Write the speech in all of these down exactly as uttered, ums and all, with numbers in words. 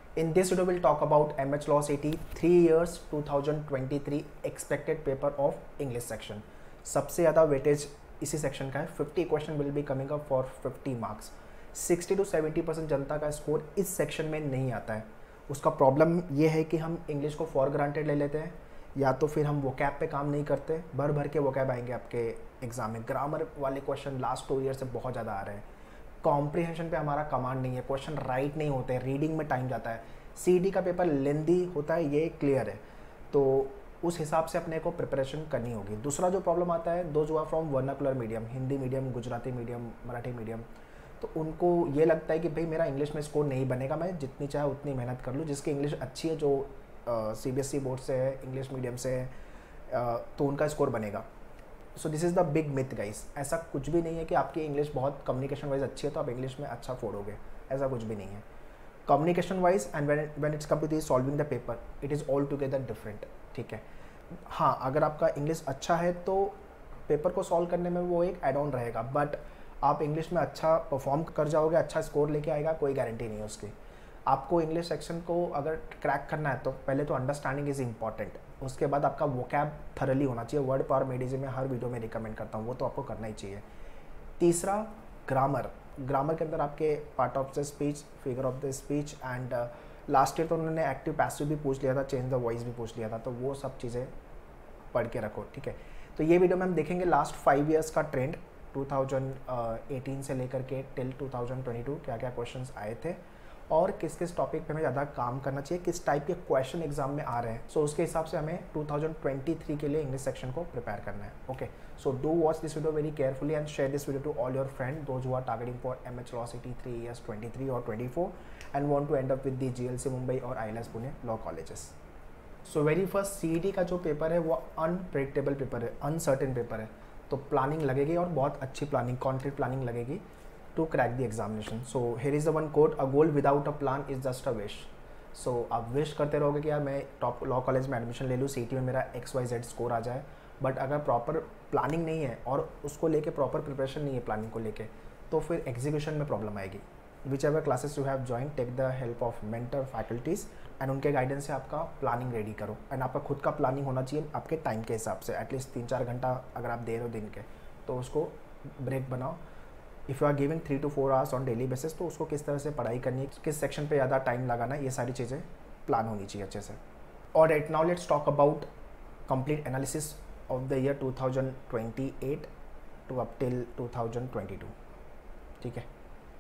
In this video, we'll talk about M H Law City three years twenty twenty-three expected paper of English section. सबसे ज़्यादा weightage इसी section का है. Fifty question will be coming up for fifty marks. Sixty to seventy percent जनता का score इस section में नहीं आता है. उसका प्रॉब्लम ये है कि हम इंग्लिश को फॉर ग्रांटेड ले लेते हैं, या तो फिर हम वोकैब पे काम नहीं करते. भर भर के वोकैब आएंगे आपके एग्जाम में. ग्रामर वाले क्वेश्चन लास्ट टू ईयर से बहुत ज़्यादा आ रहे हैं. कॉम्प्रिहेंशन पे हमारा कमांड नहीं है, क्वेश्चन राइट नहीं होते हैं, रीडिंग में टाइम जाता है. सीडी का पेपर लेंदी होता है, ये क्लियर है. तो उस हिसाब से अपने को प्रिपरेशन करनी होगी. दूसरा जो प्रॉब्लम आता है, दो जो are from vernacular medium, Hindi medium, Gujarati medium, Marathi medium, तो उनको ये लगता है कि भाई मेरा इंग्लिश में स्कोर नहीं बनेगा, मैं जितनी चाहे उतनी मेहनत कर लूँ. जिसकी इंग्लिश अच्छी है, जो C B S E board से है, इंग्लिश मीडियम से है, uh, तो उनका स्कोर बनेगा. So this is the big myth guys. ऐसा कुछ भी नहीं है कि आपकी इंग्लिश बहुत कम्युनिकेशन वाइज अच्छी है तो आप इंग्लिश में अच्छा फोड़ोगे. ऐसा कुछ भी नहीं है. Communication wise and when when it's come to the solving the paper, it is all together different. ठीक है. हाँ, अगर आपका इंग्लिश अच्छा है तो पेपर को सॉल्व करने में वो एक एड ऑन रहेगा, बट आप इंग्लिश में अच्छा परफॉर्म कर जाओगे, अच्छा स्कोर लेके आएगा, कोई गारंटी नहीं है उसकी. आपको इंग्लिश सेक्शन को अगर क्रैक करना है तो पहले तो अंडरस्टैंडिंग इज़ इंपॉर्टेंट. उसके बाद आपका वोकैब थरली होना चाहिए. वर्ड पावर मेडिजी में हर वीडियो में रिकमेंड करता हूँ, वो तो आपको करना ही चाहिए. तीसरा, ग्रामर. ग्रामर के अंदर आपके part of the speech, figure of the speech, and last year तो उन्होंने एक्टिव पैसिव भी पूछ लिया था, चेंज द वॉइस भी पूछ लिया था, तो वो सब चीज़ें पढ़ के रखो. ठीक है. तो ये वीडियो में हम देखेंगे लास्ट फाइव ईयर्स का ट्रेंड, टू थाउजेंड एटीन से लेकर के till two thousand twenty two क्या क्या क्वेश्चंस आए थे और किस किस टॉपिक पे हमें ज़्यादा काम करना चाहिए, किस टाइप के क्वेश्चन एग्जाम में आ रहे हैं. सो so, उसके हिसाब से हमें टू थाउजेंड ट्वेंटी थ्री के लिए इंग्लिश सेक्शन को प्रिपेयर करना है. Okay, so do watch this video very carefully and share this video to all your friend those who are targeting for M H law CET three years twenty three और twenty four and want to end up with the G L C Mumbai और I L S Pune law colleges. So very first, C E T का जो paper है वो unpredictable paper है, uncertain paper है. तो planning लगेगी और बहुत अच्छी प्लानिंग, कॉन्क्रीट प्लानिंग लगेगी to crack the examination. So here is the one quote: a goal without a plan is just a wish. So आप विश करते रहोगे कि यार मैं टॉप लॉ कॉलेज में एडमिशन ले लूँ, सीटी में मेरा एक्स वाई जेड स्कोर आ जाए, बट अगर प्रॉपर प्लानिंग नहीं है और उसको लेके प्रॉपर प्रिपरेशन नहीं है प्लानिंग को लेके, तो फिर एग्जीक्यूशन में प्रॉब्लम आएगी. Whichever classes you have join, take the help of mentor faculties and उनके गाइडेंस से आपका प्लानिंग रेडी करो. एंड आपका खुद का प्लानिंग होना चाहिए आपके टाइम के हिसाब से. एटलीस्ट तीन चार घंटा अगर आप दे रहे हो दिन के, तो उसको ब्रेक बनाओ. If you are giving three to four hours on daily basis, तो उसको किस तरह से पढ़ाई करनी है, किस सेक्शन पे ज़्यादा टाइम लगाना है, ये सारी चीज़ें प्लान होनी चाहिए अच्छे से. और right now let's talk about complete analysis of the year two thousand twenty eight to up till two thousand twenty two. ठीक है.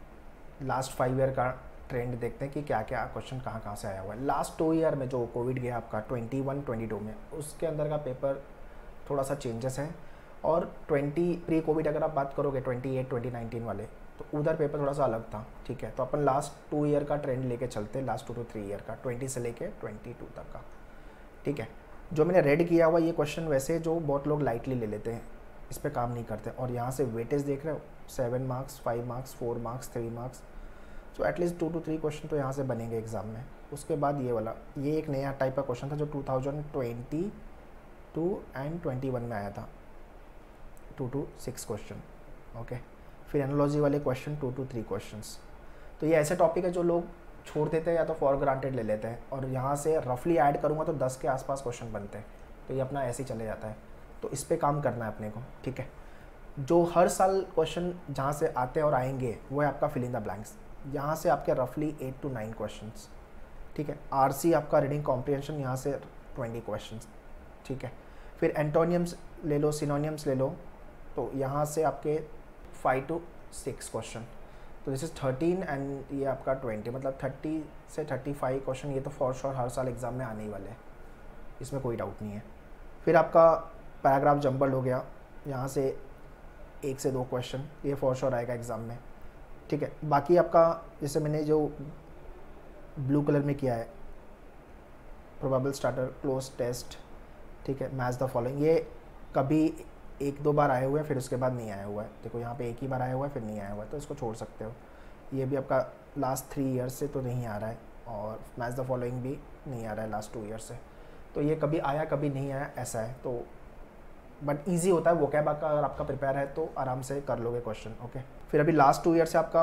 लास्ट फाइव ईयर का ट्रेंड देखते हैं कि क्या क्या क्वेश्चन कहाँ कहाँ से आया हुआ है. लास्ट टू ईयर में जो कोविड गया आपका ट्वेंटी वन ट्वेंटी टू में, उसके अंदर का पेपर थोड़ा सा चेंजेस है. और ट्वेंटी प्री कोविड अगर आप बात करोगे ट्वेंटी एट ट्वेंटी नाइनटीन वाले, तो उधर पेपर थोड़ा सा अलग था. ठीक है. तो अपन लास्ट टू ईयर का ट्रेंड लेके चलते हैं, last two to three year का, ट्वेंटी से लेके ट्वेंटी टू तक का. ठीक है. जो मैंने रेड किया हुआ ये क्वेश्चन वैसे जो बहुत लोग लाइटली ले लेते हैं, इस पर काम नहीं करते. और यहाँ से वेटेज देख रहे हो, seven marks, five marks, four marks, three marks. So at least two to three question तो यहाँ से बनेंगे एग्जाम में. उसके बाद ये वाला, ये एक नया टाइप का क्वेश्चन था जो two thousand twenty two and twenty one में आया था. Two to six question. Okay. फिर एनालॉजी वाले question two to three questions. तो ये ऐसे टॉपिक है जो लोग छोड़ देते हैं या तो फॉर ग्रांटेड ले लेते हैं, और यहाँ से रफली ऐड करूँगा तो दस के आसपास क्वेश्चन बनते हैं. तो ये अपना ऐसे ही चले जाता है. तो इस पर काम करना है अपने को. ठीक है. जो हर साल क्वेश्चन जहाँ से आते हैं और आएंगे वो है आपका फिल इन द ब्लैंक्स. यहाँ से आपके रफली एट टू नाइन क्वेश्चन. ठीक है. आर सी आपका रीडिंग कॉम्प्रिहेंशन, यहाँ से ट्वेंटी क्वेश्चन. ठीक है. फिर एंटोनियम्स ले लो, सिनोनियम्स ले लो, तो यहाँ से आपके फाइव टू सिक्स क्वेश्चन. तो दिस इज थर्टीन एंड ये आपका ट्वेंटी, मतलब थर्टी से थर्टी फाइव क्वेश्चन. ये तो फॉर श्योर हर साल एग्जाम में आने ही वाले हैं, इसमें कोई डाउट नहीं है. फिर आपका पैराग्राफ जंबल हो गया, यहाँ से एक से दो क्वेश्चन, ये फॉर श्योर आएगा एग्ज़ाम में. ठीक है. बाकी आपका जैसे मैंने जो ब्लू कलर में किया है, प्रोबेबल स्टार्टर, क्लोज टेस्ट, ठीक है, मैच द फॉलोइंग, ये कभी एक दो बार आए हुए हैं, फिर उसके बाद नहीं आया हुआ है. देखो यहाँ पे एक ही बार आया हुआ है, फिर नहीं आया हुआ है, तो इसको छोड़ सकते हो. ये भी आपका लास्ट थ्री ईयर्स से तो नहीं आ रहा है, और मैच द फॉलोइंग भी नहीं आ रहा है लास्ट टू ईयर से. तो ये कभी आया कभी नहीं आया, ऐसा है. तो बट ईजी होता है. वोकैब का अगर आपका प्रिपेयर है तो आराम से कर लोगे क्वेश्चन. ओके. फिर अभी लास्ट टू ईयर से आपका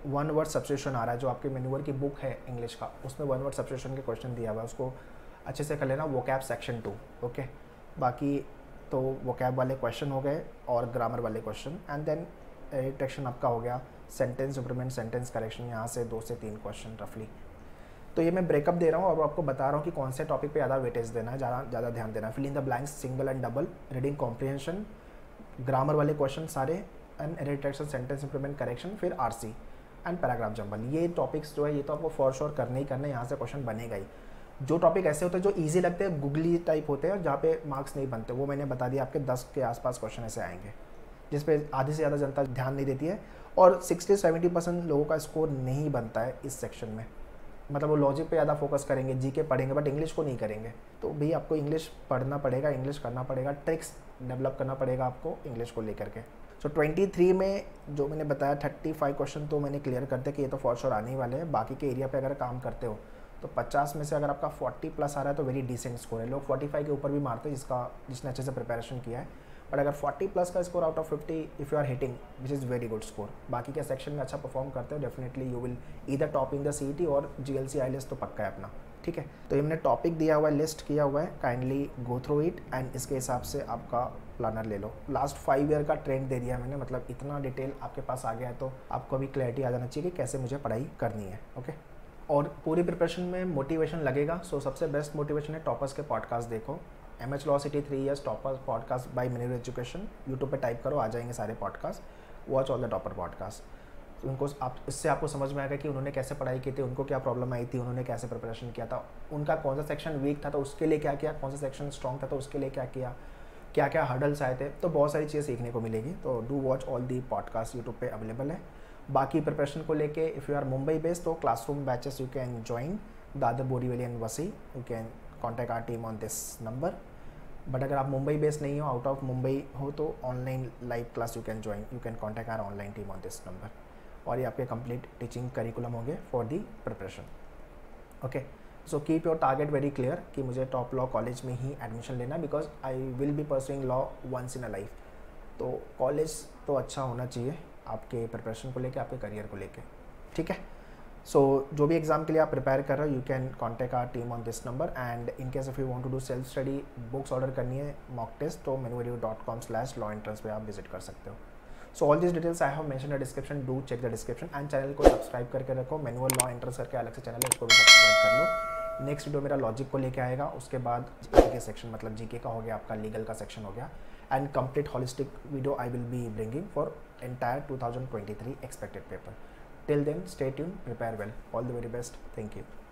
वन वर्ड सब्स्टिट्यूशन आ रहा है, जो आपके मैन्यूअल की बुक है इंग्लिश का, उसमें वन वर्ड सब्स्टिट्यूशन के क्वेश्चन दिया हुआ है, उसको अच्छे से कर लेना। Vocab section too, okay. बाकी तो वोकैब वाले क्वेश्चन हो गए और ग्रामर वाले क्वेश्चन, एंड देन डिटेक्शन आपका हो गया, सेंटेंस इंप्रूवमेंट, सेंटेंस करेक्शन, यहाँ से दो से तीन क्वेश्चन रफली। तो ये मैं ब्रेकअप दे रहा हूँ और आपको बता रहा हूँ कि कौन से टॉपिक पे ज़्यादा वेटेज देना है, ज़्यादा ज़्यादा ध्यान देना है। Fill in the blanks, single and double, reading comprehension, grammar वाले क्वेश्चन सारे, and detection, sentence improvement, correction, फिर आरसी एंड पैराग्राफ जंबल। ये टॉपिक्स जो है ये तो आपको फॉर श्योर करने ही करने, यहाँ से क्वेश्चन बनेगा ही। जो टॉपिक ऐसे होते हैं जो ईजी लगते हैं, गूगली टाइप होते हैं, जहाँ पे मार्क्स नहीं बनते, वो मैंने बता दिया, आपके दस के आसपास क्वेश्चन ऐसे आएंगे जिस पे आधी से ज़्यादा जनता ध्यान नहीं देती है, और सिक्सटी सेवेंटी परसेंट लोगों का स्कोर नहीं बनता है इस सेक्शन में। मतलब वो लॉजिक पे ज़्यादा फोकस करेंगे, जीके पढ़ेंगे बट इंग्लिश को नहीं करेंगे। तो भाई आपको इंग्लिश पढ़ना पड़ेगा, इंग्लिश करना पड़ेगा, ट्रिक्स डेवलप करना पड़ेगा आपको इंग्लिश को लेकर के। सो ट्वेंटी थ्री में जो मैंने बताया थर्टी फाइव क्वेश्चन तो मैंने क्लियर कर दिया कि ये तो फॉर श्योर आने ही वाले हैं। बाकी के एरिया पे अगर काम करते हो तो पचास में से अगर आपका फोर्टी प्लस आ रहा है तो वेरी डिसेंट स्कोर है। लोग फोर्टी फाइव के ऊपर भी मारते हैं जिसका जिसने अच्छे से प्रिपरेशन किया है, बट अगर फोर्टी प्लस का score out of fifty if you are hitting, which is very good score. बाकी के सेक्शन में अच्छा परफॉर्म करते हो, definitely you will either top in the CET और जीएलसी आईएलटीएस तो पक्का है अपना, ठीक है। तो ये मैंने टॉपिक दिया हुआ है, लिस्ट किया हुआ है, kindly go through it and इसके हिसाब से आपका प्लानर ले लो। लास्ट फाइव ईयर का ट्रेंड दे दिया मैंने, मतलब इतना डिटेल आपके पास आ गया है तो आपको अभी क्लैरिटी आ जाना चाहिए कि कैसे मुझे पढ़ाई करनी है, ओके। और पूरी प्रिपरेशन में मोटिवेशन लगेगा। सो सबसे बेस्ट मोटिवेशन है टॉपर्स के पॉडकास्ट देखो। M H law CET three years toppers podcast by minimal education, YouTube पे टाइप करो, आ जाएंगे सारे पॉडकास्ट। Watch all the topper podcast. उनको आप इससे आपको समझ में आएगा कि उन्होंने कैसे पढ़ाई की थी, उनको क्या प्रॉब्लम आई थी, उन्होंने कैसे प्रिपरेशन किया था, उनका कौन सा सेक्शन वीक था तो उसके लिए क्या किया, कौन सा सेक्शन स्ट्रॉन्ग था तो उसके लिए क्या किया, क्या क्या हर्डल्स आए थे। तो बहुत सारी चीज़ें सीखने को मिलेगी। तो do watch all the podcast, YouTube पे अवेलेबल है। बाकी प्रिपरेशन को लेके if you are Mumbai based तो classroom batches you can join Dadar, Borivali and Vashi. You can contact our team on this number. But अगर आप मुंबई बेस्ड नहीं हो, आउट ऑफ मुंबई हो, तो online live class you can join, you can contact our online team on this number. और ये आपके complete teaching curriculum होंगे for the preparation, okay. So keep your target very clear कि मुझे टॉप लॉ कॉलेज में ही admission लेना, because I will be pursuing law once in a life. तो कॉलेज तो अच्छा होना चाहिए आपके प्रिपरेशन को लेके, आपके करियर को लेके, ठीक है। सो so, जो भी एग्जाम के लिए आप प्रिपेयर कर रहे हो, you can contact our team on this number. And in case if you want to do self study, books order करनी है, मॉक टेस्ट, तो मेनूवेडियो dot com slash law entrance पे आप विजिट कर सकते हो। So all this details I have mention in the description, do check the description and channel को सब्सक्राइब करके रखो। मैनुअल लॉ एंट्रेंस करके अलग से चैनल है, उसको भी सब्सक्राइब कर लो। नेक्स्ट वीडियो मेरा लॉजिक को लेके आएगा, उसके बाद जीके सेक्शन, मतलब जीके का हो गया, आपका लीगल का सेक्शन हो गया, and complete holistic video I will be bringing for entire twenty twenty-three expected paper. Till then, stay tuned, prepare well. All the very best. Thank you.